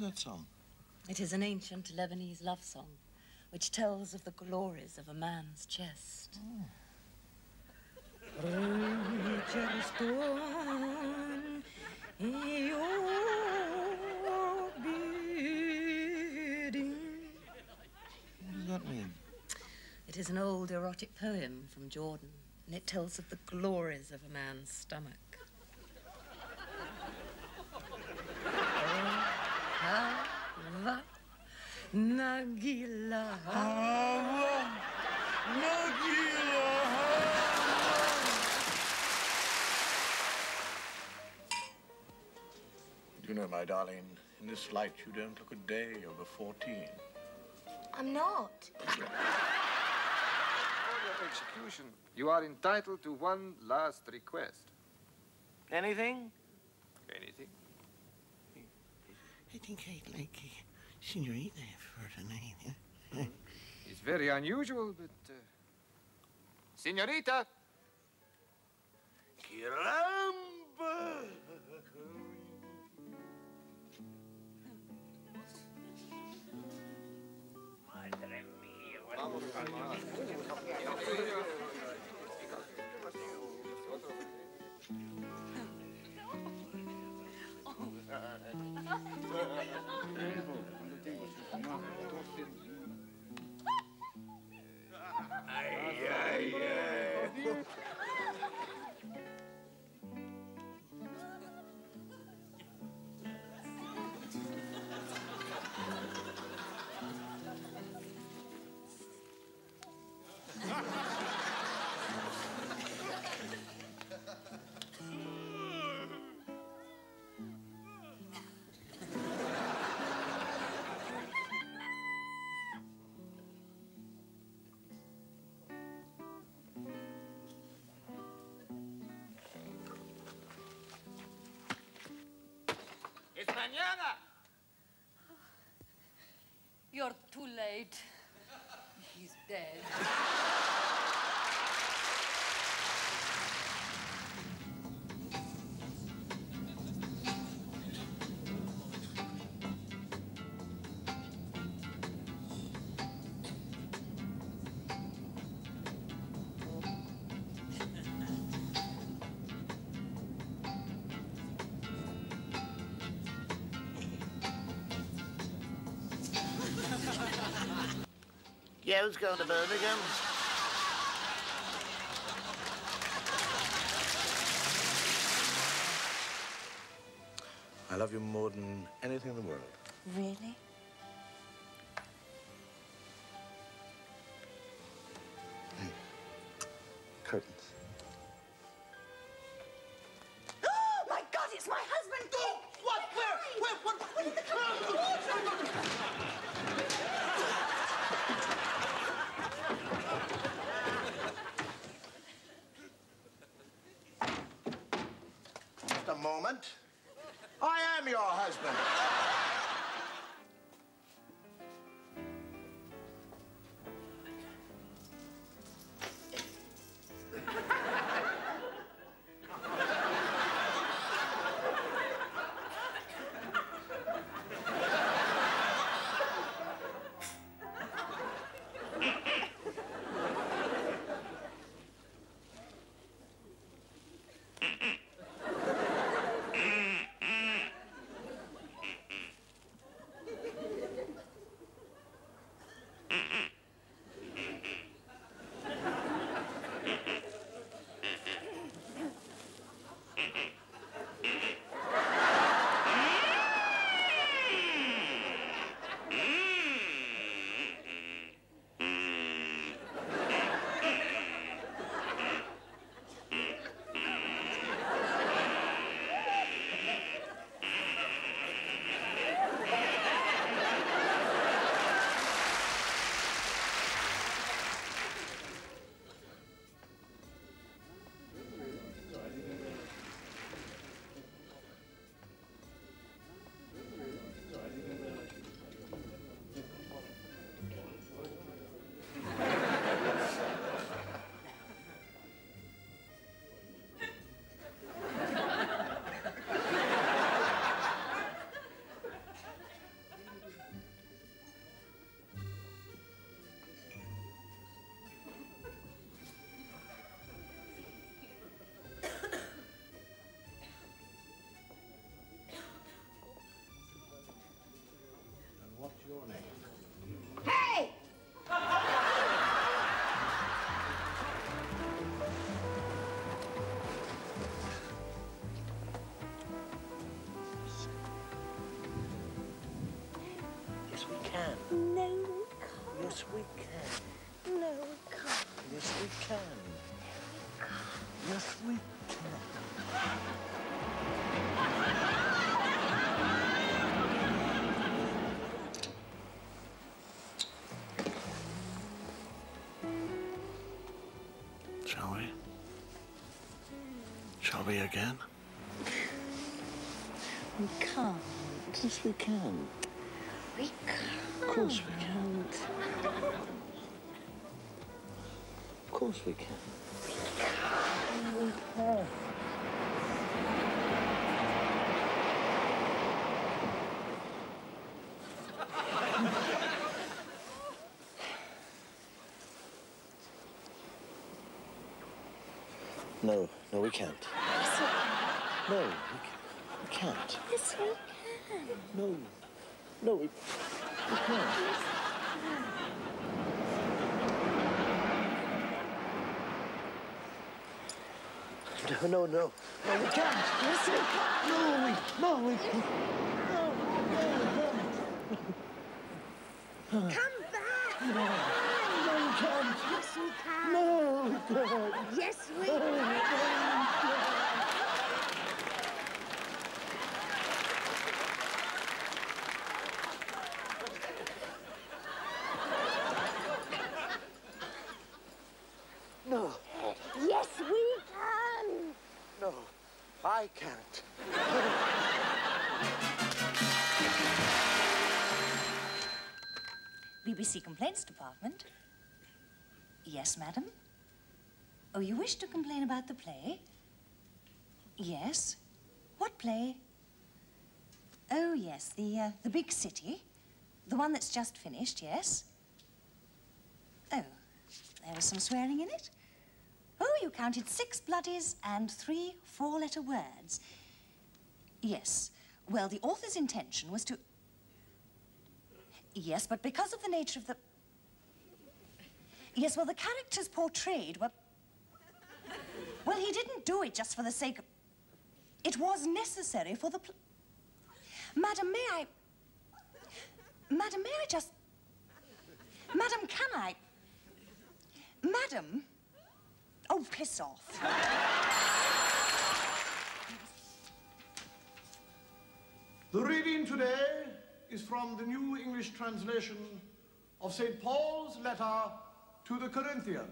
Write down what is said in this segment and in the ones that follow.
that song? It is an ancient Lebanese love song which tells of the glories of a man's chest. What does that mean? It is an old erotic poem from Jordan, and it tells of the glories of a man's stomach. Hava Nagila. Hava Nagila. You know, my darling, in this light you don't look a day over 14. I'm not. For your execution, you are entitled to one last request. Anything? Anything? I think I'd like a senorita for tonight. It's very unusual, but... Senorita! Caramba! Madre mía. Vamos, Ay, ay, ay. It's mañana. You're too late. He's dead. Yeah, who's going to Birmingham? I love you more than anything in the world. Really? Hey, curtains. Oh, my God, it's my husband! Oh, What? Where did the Just a moment. I am your husband. your name? Hey! Yes, we can. No, we can't. Yes, we can. No, we can't. Yes, we can. Yes, we can. Shall we? Shall we again? We can't. Yes, we can. We can't. Of course we can. Of course we can. No, no, we can't. Yes, we can. No, we can't. Yes, we can. No, no, we can't. No, no, no. No, we can't. Yes, we can. No, we can't. Come back. No, we can't. Yes, we can. No, we can't. Yes, we can. No, Yes, we can. no, I can't. BBC Complaints Department. Yes, madam. Oh, you wish to complain about the play? Yes. What play? Oh, yes, the Big City. The one that's just finished, yes. Oh, there was some swearing in it? Oh, you counted 6 bloodies and 3 4-letter words. Yes. Well, the author's intention was to... Yes, but because of the nature of the... Yes, well, the characters portrayed were... Well, he didn't do it just for the sake of... It was necessary for the... Madam, may I... Madam, may I just... Madam, can I... Madam... Oh, piss off. The reading today is from the New English translation of St. Paul's letter to the Corinthians.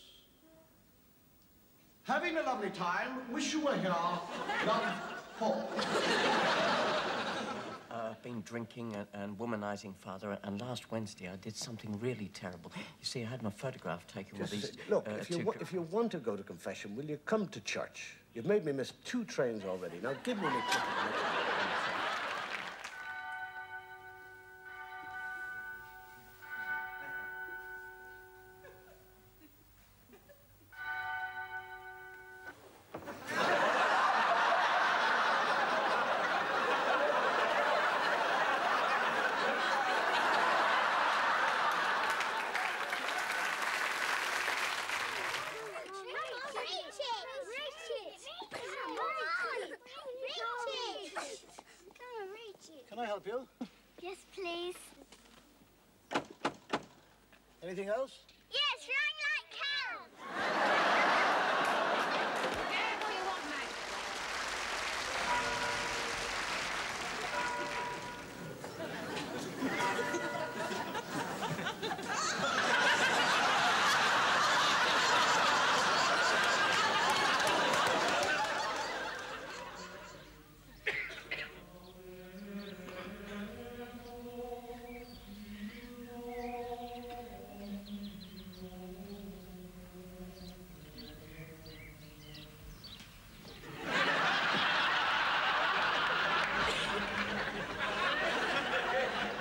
Having a lovely time, wish you were here, love, Paul. I've been drinking and womanizing, Father, and last Wednesday I did something really terrible. You see, I had my photograph taken with these... Look, if you want to go to confession, will you come to church? You've made me miss 2 trains already. Now give me the ticket. Can I help you? Yes, please. Anything else?